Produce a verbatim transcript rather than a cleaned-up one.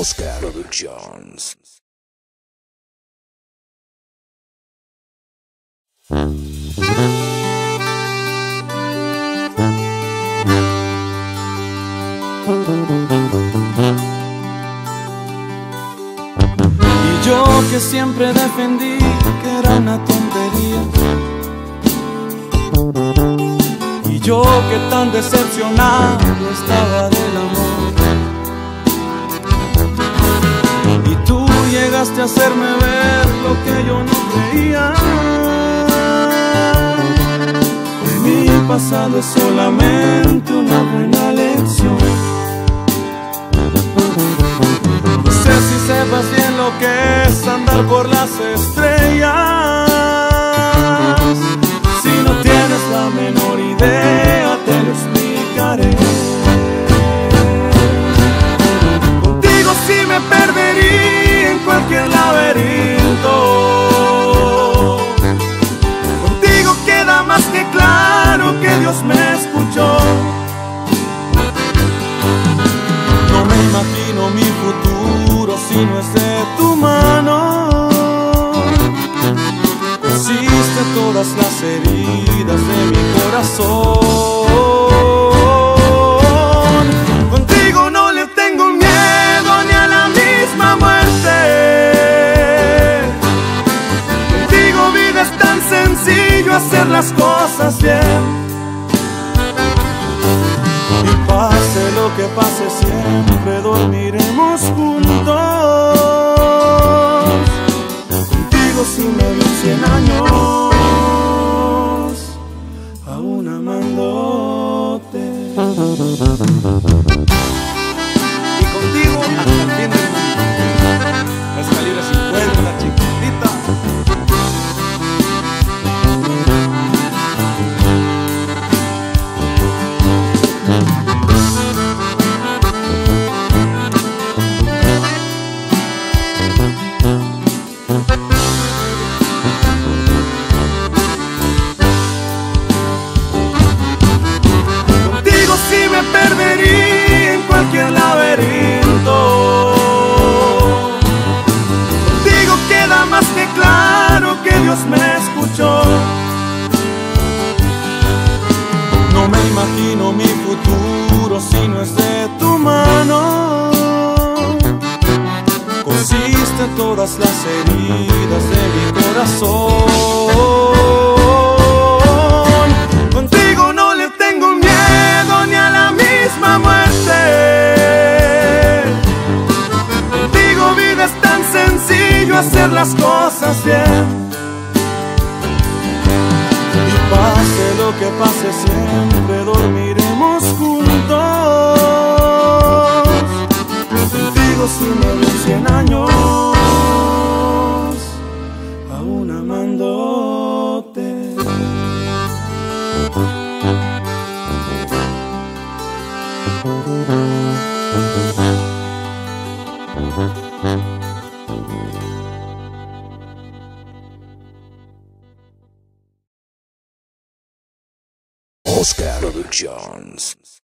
Oscar Productions. Y yo que siempre defendí que era una tontería, y yo que tan decepcionado estaba del amor, y tú llegaste a hacerme ver lo que yo no creía. Que mi pasado es solamente una buena lección. No sé si sepas bien lo que es andar por las estrellas. Si no tienes la menor idea, te lo explicaré. Contigo sí me perdería en cualquier laberinto. Contigo queda más que claro que Dios me escuchó. No me imagino mi futuro si no es de tu mano. Cosiste todas las heridas de mi corazón. Contigo no le tengo miedo ni a la misma muerte. Contigo vida es tan sencillo hacer las cosas bien. Y pase lo que pase siempre dormiremos juntos. Contigo si me vi cien años, aún amándote. Y contigo hasta el fin del mundo. Es calibre cincuenta, chiquitita. Contigo sí me perdería en cualquier laberinto. Contigo queda más que claro que Dios me escuchó. No me imagino mi futuro si no es de tu mano. Cosiste todas las heridas de mi corazón. Contigo no le tengo miedo ni a la misma muerte. Contigo vida es tan sencillo hacer las cosas bien. Y pase lo que pase siempre dormiremos juntos. Contigo si me vi cien años, aún amándote. Oscar Productions.